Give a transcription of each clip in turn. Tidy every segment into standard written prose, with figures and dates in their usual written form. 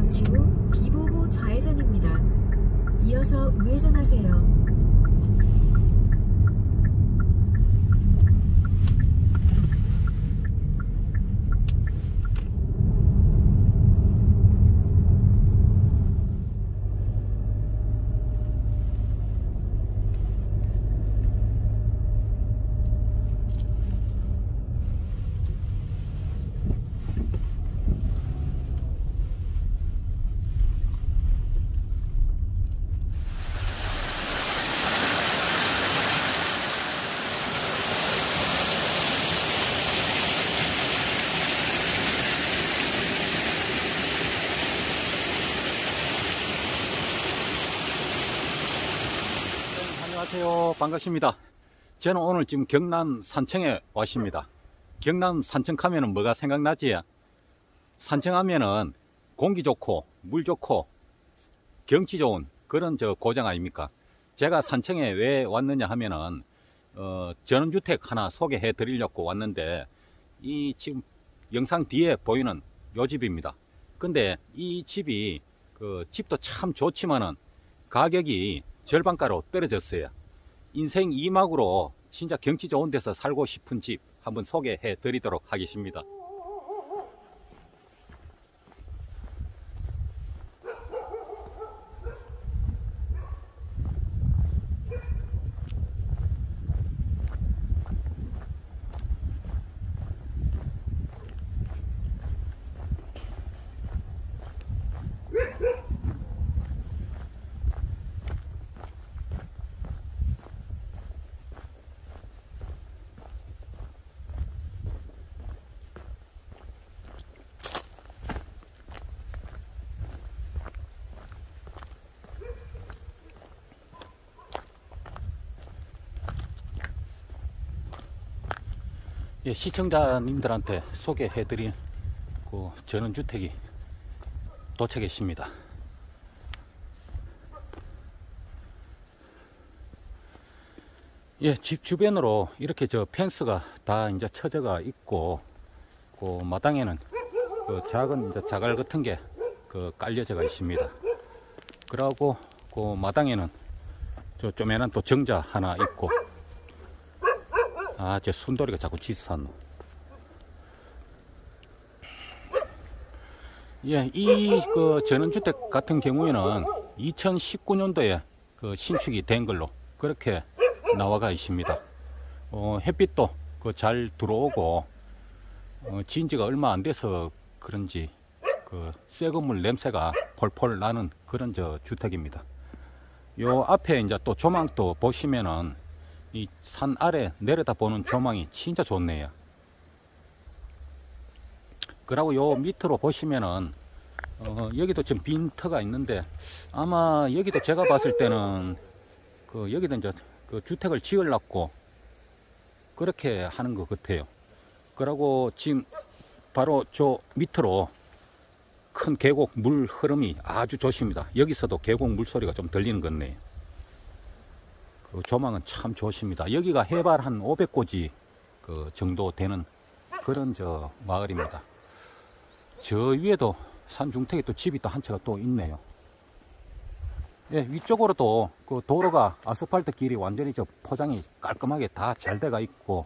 잠시 후 비보호 좌회전입니다. 이어서 우회전하세요. 안녕하세요. 반갑습니다. 저는 오늘 지금 경남 산청에 왔습니다. 경남 산청 하면은 뭐가 생각나지? 산청 하면은 공기 좋고 물 좋고 경치 좋은 그런 고장 아닙니까? 제가 산청에 왜 왔느냐 하면은 전원주택 하나 소개해 드리려고 왔는데, 이 지금 영상 뒤에 보이는 요 집입니다. 근데 이 집이 집도 참 좋지만은 가격이 절반가로 떨어졌어요. 인생 2막으로 진짜 경치 좋은 데서 살고 싶은 집 한번 소개해 드리도록 하겠습니다. 예, 시청자님들한테 소개해드린 전원주택이 도착했습니다. 예, 집 주변으로 이렇게 펜스가 다 이제 쳐져가 있고, 마당에는 작은 이제 자갈 같은 게 깔려져가 있습니다. 그러고 마당에는 조그만한 또 정자 하나 있고, 제 순돌이가 자꾸 짖었노. 예, 이 전원주택 같은 경우에는 2019년도에 신축이 된 걸로 그렇게 나와가 있습니다. 햇빛도 잘 들어오고, 지은 지가 얼마 안 돼서 그런지 새 건물 냄새가 폴폴 나는 그런 주택입니다. 요 앞에 이제 또 조망도 보시면은 이 산 아래 내려다 보는 조망이 진짜 좋네요. 그리고 요 밑으로 보시면은 여기도 좀 빈터가 있는데, 아마 여기도 제가 봤을 때는 여기도 이제 주택을 지으려고 그렇게 하는 것 같아요. 그리고 지금 바로 저 밑으로 큰 계곡 물 흐름이 아주 좋습니다. 여기서도 계곡 물소리가 좀 들리는 것 같네요. 조망은 참 좋습니다. 여기가 해발 한 500고지 정도 되는 그런 마을입니다. 저 위에도 산중택에 또 집이 또 한 채가 또 있네요. 예, 위쪽으로도 도로가 아스팔트 길이 완전히 포장이 깔끔하게 다 잘 돼가 있고,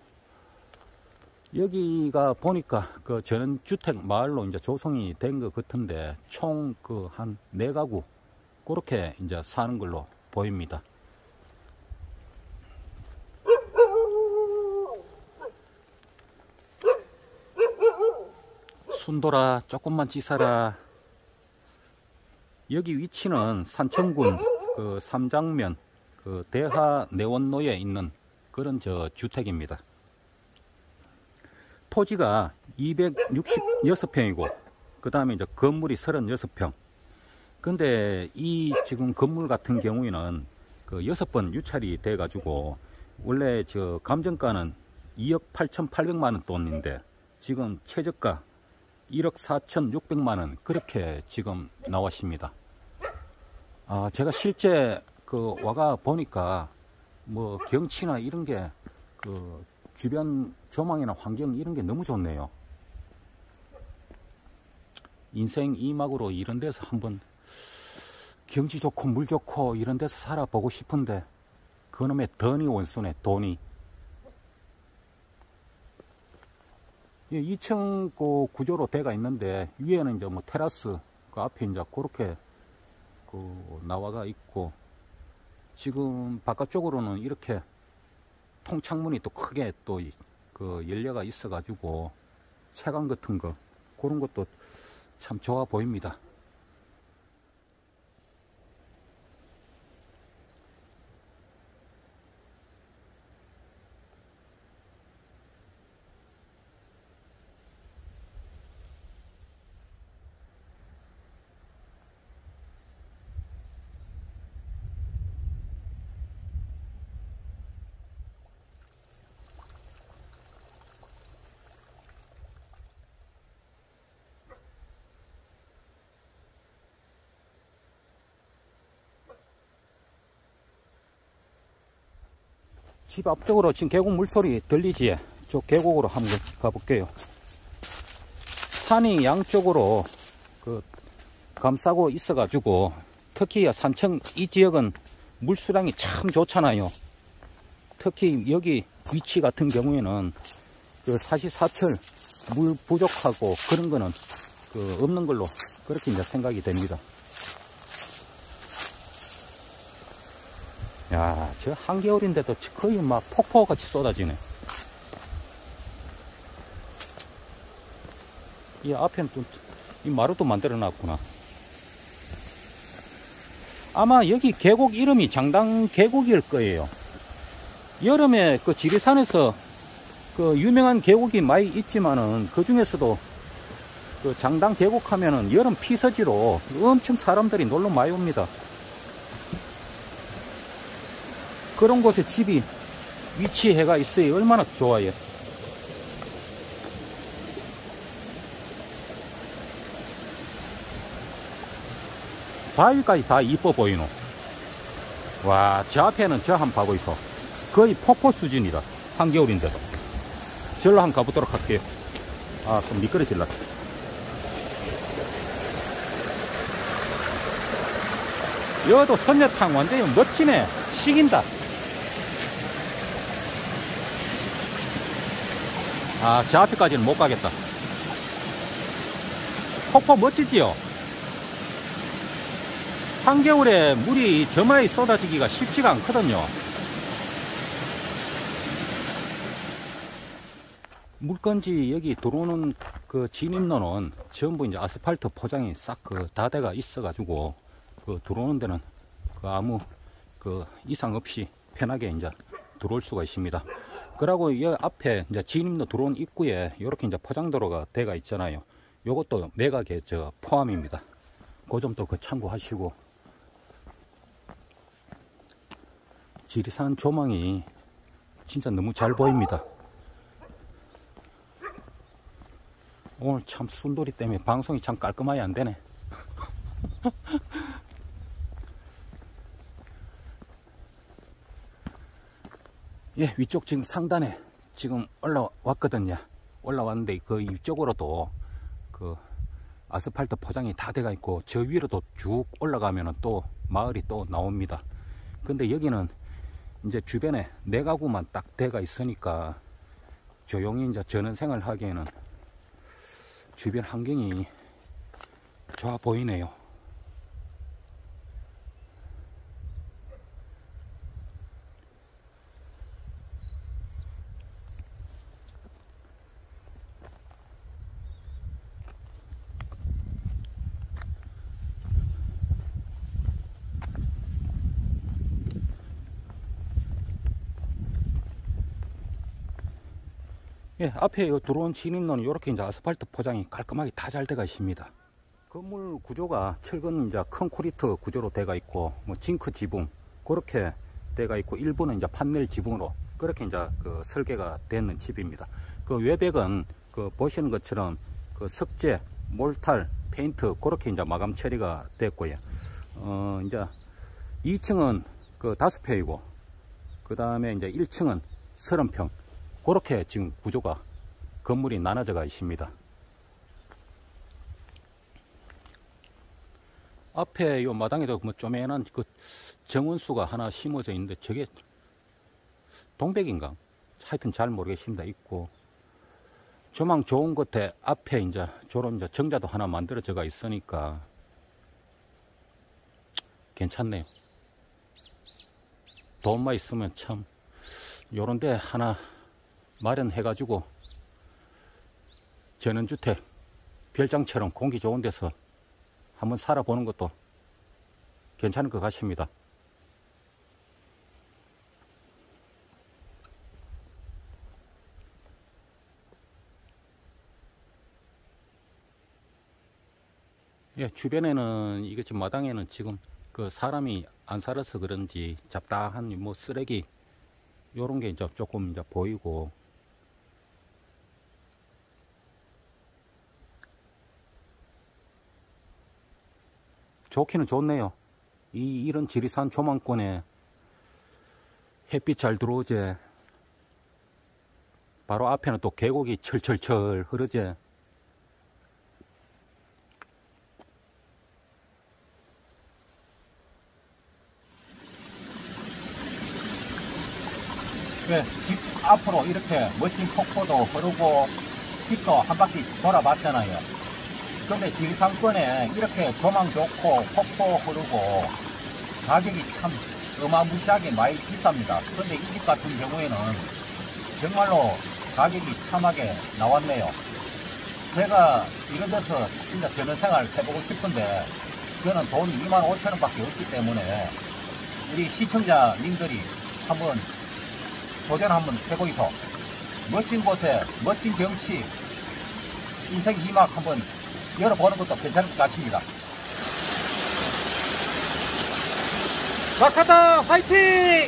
여기가 보니까 전원주택 마을로 이제 조성이 된 것 같은데, 총 한 4가구 그렇게 이제 사는 걸로 보입니다. 순돌아, 조금만 짖어라. 여기 위치는 산청군 삼장면 대하내원로에 있는 그런 주택입니다. 토지가 266평이고, 그 다음에 이제 건물이 36평. 근데 이 지금 건물 같은 경우에는 6번 유찰이 돼 가지고, 원래 감정가는 2억 8,800만원 돈인데 지금 최저가 1억 4,600만원 그렇게 지금 나왔습니다. 제가 실제 와가 보니까 경치나 이런 게 주변 조망이나 환경 이런 게 너무 좋네요. 인생 이막으로 이런 데서 한번 경치 좋고 물 좋고 이런 데서 살아보고 싶은데 그놈의 돈이 원수네, 돈이. 2층 그 구조로 돼가 있는데 위에는 이제 뭐 테라스 그 앞에 이제 그렇게 그 나와가 있고, 지금 바깥쪽으로는 이렇게 통창문이 또 크게 또 그 열려가 있어 가지고 채광 같은 거 그런 것도 참 좋아 보입니다. 집 앞쪽으로 지금 계곡 물소리 들리지? 저 계곡으로 한번 가볼게요. 산이 양쪽으로 그 감싸고 있어 가지고 특히 산청 이 지역은 물수량이 참 좋잖아요. 특히 여기 위치 같은 경우에는 그 사시사철 물 부족하고 그런 거는 그 없는 걸로 그렇게 이제 생각이 됩니다. 야, 저 한겨울인데도 거의 막 폭포같이 쏟아지네. 이 앞에는 또 이 마루도 만들어 놨구나. 아마 여기 계곡 이름이 장당 계곡일 거예요. 여름에 그 지리산에서 그 유명한 계곡이 많이 있지만은 그 중에서도 그 장당 계곡 하면은 여름 피서지로 엄청 사람들이 놀러 많이 옵니다. 그런 곳에 집이 위치해가 있어요. 얼마나 좋아요. 바위까지 다 이뻐 보이노. 와, 저 앞에는 저 한번 봐보 있어. 거의 폭포 수준이다. 한겨울인데도. 절로 한번 가보도록 할게요. 아, 좀 미끄러질랐어. 여도 선녀탕 완전히 멋지네. 식인다. 아, 저 앞에까지는 못 가겠다. 폭포 멋지지요? 한겨울에 물이 저마에 쏟아지기가 쉽지가 않거든요. 물건지 여기 들어오는 그 진입로는 전부 이제 아스팔트 포장이 싹 그 다 돼가 있어가지고 그 들어오는 데는 그 아무 그 이상 없이 편하게 이제 들어올 수가 있습니다. 그리고 이 앞에 이제 진입로 들어온 입구에 이렇게 이제 포장도로가 돼가 있잖아요. 요것도 매각에 저 포함입니다. 그 점도 그 참고하시고. 지리산 조망이 진짜 너무 잘 보입니다. 오늘 참 순돌이 때문에 방송이 참 깔끔하게 안 되네. 예, 위쪽 지금 상단에 지금 올라왔거든요. 올라왔는데 그 위쪽으로도 그 아스팔트 포장이 다 돼가 있고 저 위로도 쭉 올라가면은 또 마을이 또 나옵니다. 근데 여기는 이제 주변에 네 가구만 딱 돼가 있으니까 조용히 이제 전원생활 하기에는 주변 환경이 좋아 보이네요. 예, 앞에 들어온 진입로는 이렇게 이제 아스팔트 포장이 깔끔하게 다 잘 돼가 있습니다. 건물 구조가 철근 이제 콘크리트 구조로 돼가 있고, 뭐 징크 지붕 그렇게 돼가 있고, 일부는 이제 판넬 지붕으로 그렇게 이제 그 설계가 되는 집입니다. 그 외벽은 그 보시는 것처럼 그 석재, 몰탈, 페인트 그렇게 이제 마감 처리가 됐고요. 이제 2층은 그 5평이고, 그 다음에 이제 1층은 30평. 그렇게 지금 구조가 건물이 나눠져가 있습니다. 앞에 요 마당에도 뭐 쪼매난 그 정원수가 하나 심어져 있는데 저게 동백인가? 하여튼 잘 모르겠습니다. 있고 조망 좋은 곳에 앞에 이제 저런 이제 정자도 하나 만들어져가 있으니까 괜찮네요. 돈만 있으면 참 요런데 하나 마련해가지고 전원주택 별장처럼 공기 좋은 데서 한번 살아보는 것도 괜찮을 것 같습니다. 예, 주변에는 이게 지금 마당에는 지금 그 사람이 안 살아서 그런지 잡다한 뭐 쓰레기 요런 게 이제 조금 이제 보이고, 좋기는 좋네요. 이런 지리산 조망권에 햇빛 잘 들어오지. 바로 앞에는 또 계곡이 철철철 흐르지. 네, 집 앞으로 이렇게 멋진 폭포도 흐르고 집도 한 바퀴 돌아봤잖아요. 근데 지리산권에 이렇게 조망 좋고 폭포 흐르고 가격이 참 어마무시하게 많이 비쌉니다. 근데 이 집 같은 경우에는 정말로 가격이 참하게 나왔네요. 제가 이런 데서 진짜 전원생활 해보고 싶은데 저는 돈이 25,000원 밖에 없기 때문에 우리 시청자님들이 한번 도전 한번 해보이소. 멋진 곳에 멋진 경치, 인생 2막 한번 열어보는 것도 괜찮을 것 같습니다. 라카다 화이팅!